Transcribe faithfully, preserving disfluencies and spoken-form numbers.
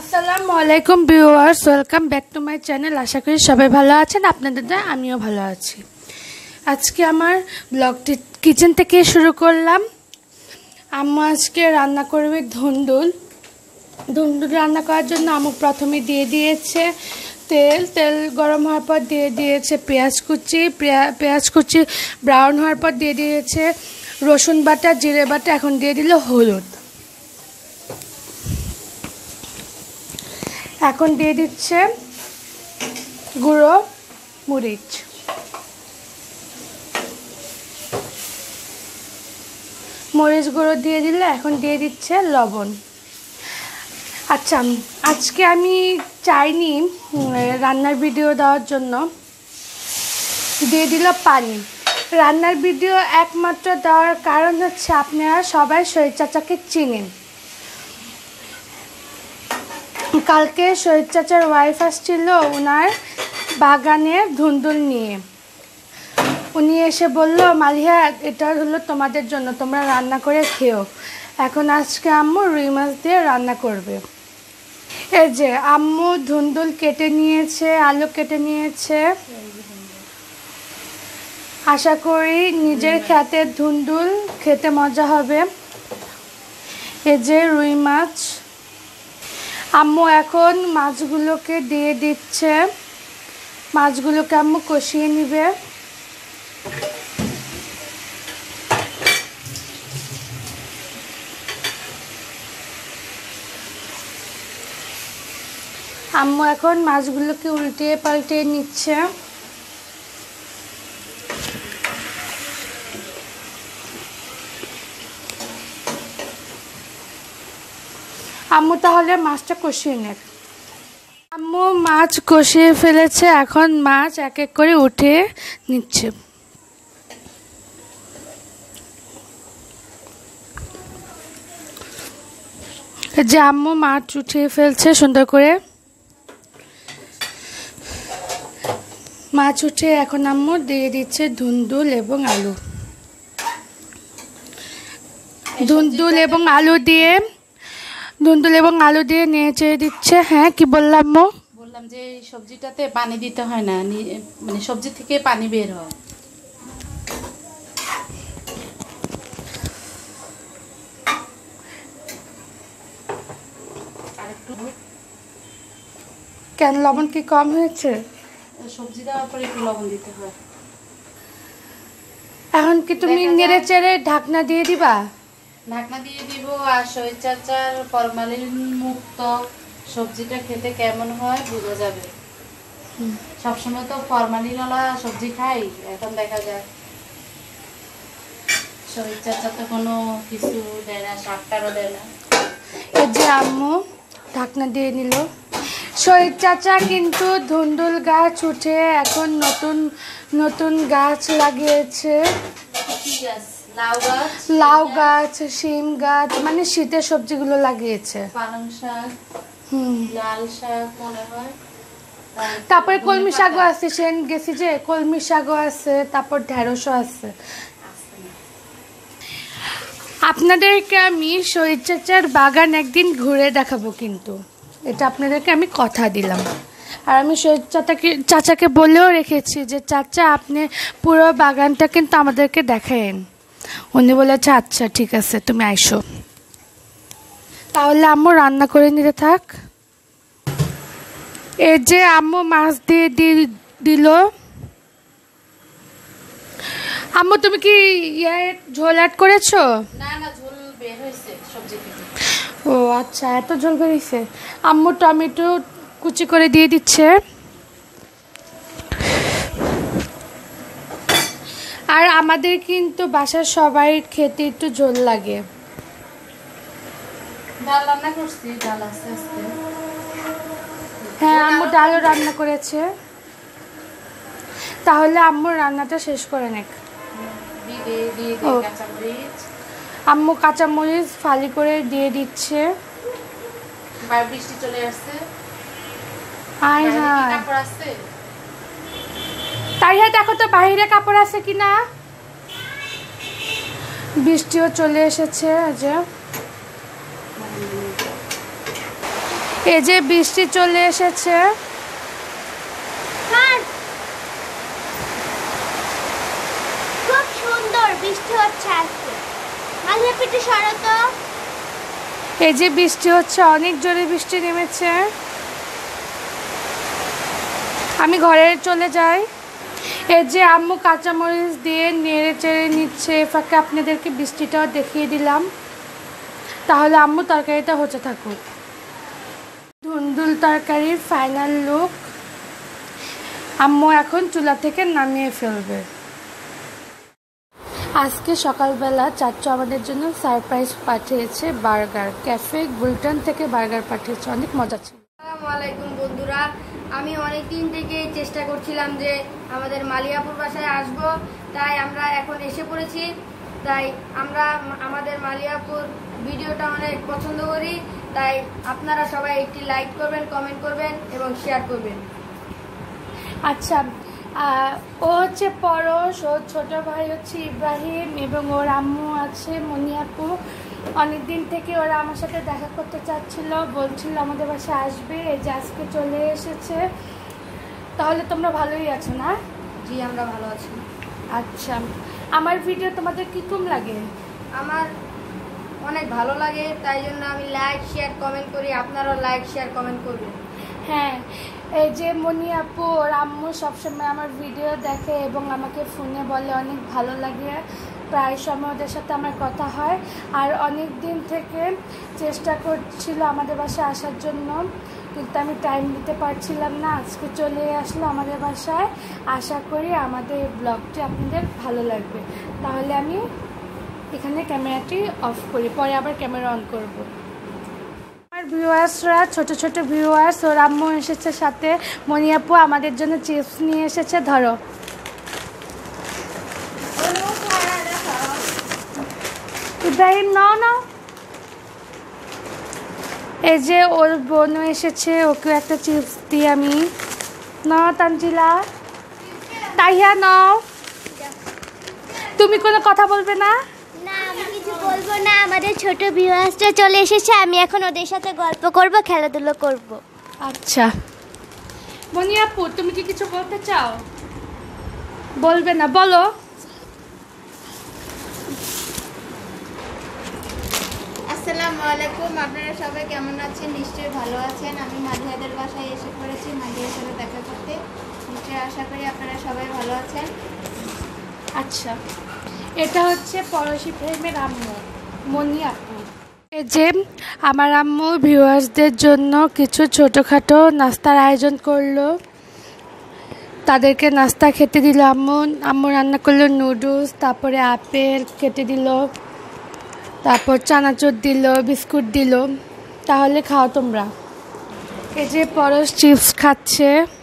আসসালামু আলাইকুম viewers, welcome back to my channel. আশা করি সবাই ভালো আছেন, আপনাদের দ্বারা আমিও ভালো আছি। আজকে আমার ব্লগটি কিচেন থেকে শুরু করলাম। আম্মু আজকে রান্না করবে ধুন্দুল। ধুন্দুল রান্না করার জন্য আম্মু প্রথমে দিয়ে দিয়েছে তেল। তেল গরম হওয়ার পর দিয়ে দিয়েছে পেঁয়াজ কুচি। পেঁয়াজ কুচি ব্রাউন হওয়ার পর দিয়ে দিয়েছে রসুন বাটা, জিরে বাটা। এখন দিয়ে দিল হলুদ। এখন দিয়ে দিচ্ছে গুঁড়ো মরিচ। মরিচ গুঁড়ো দিয়ে দিলে এখন দিয়ে দিচ্ছে লবণ। আচ্ছা, আজকে আমি চাইনি রান্নার ভিডিও দেওয়ার জন্য, দিয়ে দিল পানি। রান্নার ভিডিও একমাত্র দেওয়ার কারণ হচ্ছে আপনারা সবাই শহীদ চাচাকে চিনেন। কালকে শহীদ চাচার ওয়াইফ আসছিল ওনার বাগানের ধুন্দুল নিয়ে। উনি এসে বলল, মালিহা এটা হলো তোমাদের জন্য, তোমরা রান্না করে খেও। এখন আজকে আম্মু রুই মাছ দিয়ে রান্না করবে। এই যে আম্মু ধুন্দুল কেটে নিয়েছে, আলু কেটে নিয়েছে। আশা করি নিজের ক্ষেতের ধুন্দুল খেতে মজা হবে। এই যে রুই মাছ। আম্মু এখন মাছগুলোকে দিয়ে দিচ্ছে। মাছগুলোকে আম্মু কষিয়ে নিবে। আম্মু এখন মাছগুলোকে উল্টিয়ে পাল্টিয়ে নিচ্ছে। আম্মু তাহলে মাছটা কষিয়ে নেক। আম্মু মাছ কষিয়ে ফেলেছে। এখন মাছ এক এক করে উঠিয়ে নিচ্ছে। যে আম্মু মাছ উঠিয়ে ফেলছে সুন্দর করে। মাছ উঠে এখন আম্মু দিয়ে দিচ্ছে ধুন্দুল এবং আলু। ধুন্দুল এবং আলু দিয়ে ধুন্দুল এবং আলু দিয়ে নেড়ে দিচ্ছে। হ্যাঁ, কি বললাম মো? বললাম যে সবজিটাতে পানি দিতে হয় না, মানে সবজি থেকে পানি বের হয়। কেন, লবণ কি কম হয়েছে? সবজি দেওয়ার পরে একটু লবণ দিতে হয়। এখন কি তুমি নেড়ে চেড়ে ঢাকনা দিয়ে দিবা? ঢাকনা দিয়ে দিব। আর শহীদ চাচার ফরমালিন মুক্ত সবজিটা খেতে কেমন হয় বোঝা যাবে। সবসময় তো ফরমালিনওয়ালা সবজি খাই, এখন দেখা যায় শহীদ চাচা তো কোনো কিছু দেয় না, সারটারও দেয় না। এই যে আম্মু ঢাকনা দিয়ে নিল। শহীদ চাচা কিন্তু ধুন্দুল গাছ উঠে এখন নতুন নতুন গাছ লাগিয়েছে। লাউ গাছ, লাউ গাছ, শিম গাছ, মানে শীতের সবজিগুলো লাগিয়েছে। পালং শাক, হুম, লাল শাক মনে হয়। তারপরে কলমি শাকও আছে। সেন গেছি যে কলমি শাকও আছে, তারপর ঢেঁড়সও আছে। আপনাদেরকে আমি শহীদ চাচার বাগান একদিন ঘুরে দেখাবো, কিন্তু এটা আপনাদেরকে আমি কথা দিলাম। আর আমি শহীদ চাচাকে চাচাকে বলেও রেখেছি যে চাচা আপনি পুরো বাগানটা কিন্তু আমাদেরকে দেখায়েন। উনি বলেছে আচ্ছা ঠিক আছে, তুমি আইসো। তাহলে আম্মু রান্না করে নিতে থাক। এই যে আম্মু মাছ দিয়ে দিল। আম্মু তুমি কি ইয়ে ঝোল অ্যাড করেছো? না না, ঝোল বের হয়েছে সবজি থেকে। ও আচ্ছা, এত ঝোল বেরিয়েছে। আম্মু টমেটো কুচি করে দিয়ে দিচ্ছে। আর আমাদের কিন্তু বাসার সবাই খেতে একটু ঝোল লাগে। ডাল রান্না করছি, ডাল আস্তে আস্তে। হ্যাঁ, আম্মু ডালও রান্না করেছে। তাহলে আম্মুর রান্নাটা শেষ করে নেক। আম্মু কাঁচামরিচ ফালি করে দিয়ে দিচ্ছে। বৃষ্টি চলে আসছে। হাই হাই, তাই হ্যাঁ, দেখো তো বাইরে কাপড় আছে কিনা। বৃষ্টিও চলে এসেছে। যে এই যে বৃষ্টি চলে এসেছে। খুব সুন্দর বৃষ্টি হচ্ছে আজকে। মালিহা পিঠে সরো তো। এই যে বৃষ্টি হচ্ছে, অনেক জোরে বৃষ্টি নেমেছে। আমি ঘরে চলে যাই। এই যে আম্মু কাঁচামরিচ দিয়ে নেড়ে চেড়ে নিচ্ছে, ফাঁকে আপনাদেরকে বৃষ্টিটাও দেখিয়ে দিলাম। তাহলে আম্মু তরকারিটা হতে থাকুক। ধুন্দুল তরকারির ফাইনাল লুক। আম্মু এখন চুলা থেকে নামিয়ে ফেলবে। আজকে সকালবেলা চাচু আমাদের জন্য সারপ্রাইজ পাঠিয়েছে, বার্গার। ক্যাফে গুলটান থেকে বার্গার পাঠিয়েছে, অনেক মজা ছিল। আসসালামু আলাইকুম বন্ধুরা, আমি অনেক দিন থেকে চেষ্টা করছিলাম যে আমাদের মালিহাপুর বাসায় আসব, তাই আমরা এখন এসে পড়েছি। তাই আমরা আমাদের মালিহাপুর ভিডিওটা অনেক পছন্দ করি, তাই আপনারা সবাই একটি লাইক করবেন, কমেন্ট করবেন এবং শেয়ার করবেন। আচ্ছা, ও হচ্ছে পরশ, ওর ছোটো ভাই হচ্ছে ইব্রাহিম এবং ওর আম্মু আছে মনিয়াপু। অনেকদিন থেকে ওরা আমার সাথে দেখা করতে চাচ্ছিল, বলছিল আমাদের বাসায় আসবে। এই যে আজকে চলে এসেছে। তাহলে তোমরা ভালোই আছো না? জি, আমরা ভালো আছি। আচ্ছা, আমার ভিডিও তোমাদের কীরকম লাগে? আমার অনেক ভালো লাগে, তাই জন্য আমি লাইক শেয়ার কমেন্ট করি। আপনারাও লাইক শেয়ার কমেন্ট করবেন। হ্যাঁ, এই যে মনি আপু ওর আম্মু সবসময় আমার ভিডিও দেখে এবং আমাকে ফোনে বলে অনেক ভালো লাগে। প্রায় সময় ওদের সাথে আমার কথা হয়। আর অনেক দিন থেকে চেষ্টা করছিল আমাদের বাসায় আসার জন্য, কিন্তু আমি টাইম দিতে পারছিলাম না। আজকে চলে আসলো আমাদের বাসায়। আশা করি আমাদের ব্লগটি আপনাদের ভালো লাগবে। তাহলে আমি এখানে ক্যামেরাটি অফ করি, পরে আবার ক্যামেরা অন করব। আমার ভিউয়ার্সরা, ছোট ছোট ভিউয়ার্স, ওর আম্মু এসেছে সাথে। মনিয়াপু আমাদের জন্য চিপস নিয়ে এসেছে, ধরো। ইব্রাহিম নাও নাও। এই যে ওর বোনও এসেছে, ওকেও একটা চিপস দিই আমি। নাও তানজিলা। তাহিয়া নাও। তুমি কোনো কথা বলবে না? না, আমি কিছু বলবো না। আমাদের ছোট ভিউয়ার্সরা চলে এসেছে, আমি এখন ওদের সাথে গল্প করব, খেলাধুলো করব। আচ্ছা মনিয়াপু, তুমি কি কিছু বলতে চাও? বলবে না, বলো। আসসালামু আলাইকুম, আপনারা সবাই কেমন আছেন? নিশ্চয়ই ভালো আছেন। আমি মালিহাদের বাসায় এসে পড়েছি মালিহার সাথে দেখা করতে। নিশ্চয়ই আশা করি আপনারা সবাই ভালো আছেন। আচ্ছা, এটা হচ্ছে পরশি প্রেমের আম্মু মনি আপু। এই যে আমার আম্মু ভিউয়ার্সদের জন্য কিছু ছোটোখাটো নাস্তার আয়োজন করলো। তাদেরকে নাস্তা খেতে দিল আম্মু। আম্মু রান্না করলো নুডলস, তারপরে আপেল কেটে দিল, তারপর চানাচুর দিল, বিস্কুট দিল। তাহলে খাও তোমরা। এই যে পরশ চিপস খাচ্ছে।